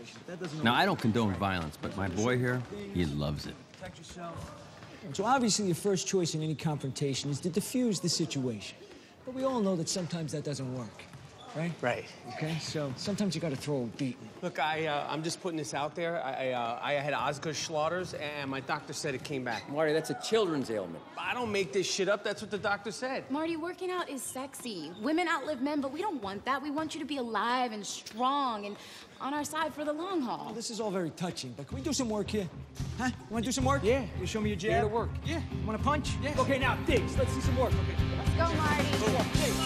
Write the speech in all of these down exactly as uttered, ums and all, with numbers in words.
situation. That doesn't. Now, I don't condone violence, but my boy here, he loves it. Protect yourself. So obviously, your first choice in any confrontation is to diffuse the situation. But we all know that sometimes that doesn't work, right? Right. Okay, so sometimes you got to throw a beating. Look, I, uh, I'm just putting this out there. I, uh, I had Osgood Schlatters, and my doctor said it came back. Marty, that's a children's ailment. I don't make this shit up. That's what the doctor said. Marty, working out is sexy. Women outlive men, but we don't want that. We want you to be alive and strong and on our side for the long haul. Well, this is all very touching, but can we do some work here? Huh? You want to do some work? Yeah. You show me your jab? Here to work. Yeah. You want to punch? Yeah. Okay, now, digs. Let's see some work. Okay. Let's go, Marty. Go on, digs.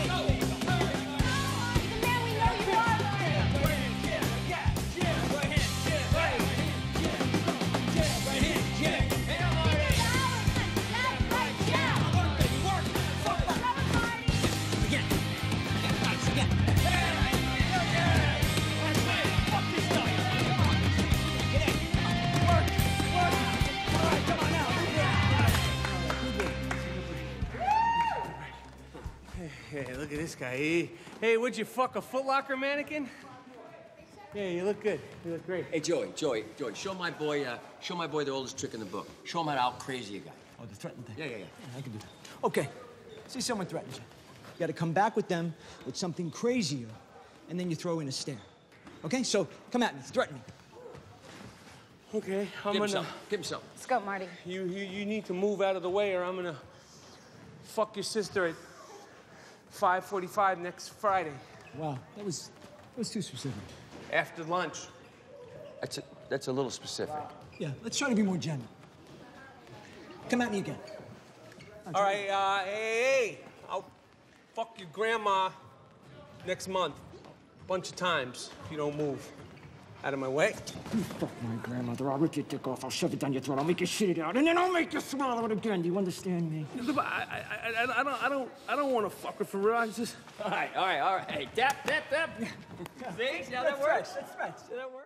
Hey, look at this guy. Hey, hey, would you fuck a Foot Locker mannequin? Yeah, you look good. You look great. Hey, Joey, Joey, Joey, show my boy, uh, show my boy the oldest trick in the book. Show him how to out crazy a guy. Oh, the threatened thing? Yeah, yeah, yeah. Yeah, I can do that. Okay, see someone threatens you. You got to come back with them with something crazier, and then you throw in a stare. Okay, so come at me, threaten me. Okay, I'm Give him gonna... some. Give him some. Let's go, Marty. You, you, you need to move out of the way, or I'm gonna fuck your sister at five forty-five next Friday. Wow, that was, that was too specific. After lunch. That's a, that's a little specific. Yeah, let's try to be more general. Come at me again. All right, uh, hey, hey, I'll fuck your grandma next month. Bunch of times, if you don't move out of my way. You fuck my grandmother, I'll rip your dick off, I'll shove it down your throat, I'll make you shit it out, and then I'll make you swallow it again. Do you understand me? Look, I, I, I, I don't, I don't, I don't want to fuck her for real. I just... All right, all right, all right. Hey, tap, tap, tap. See? See how that works? That's right. See how that works?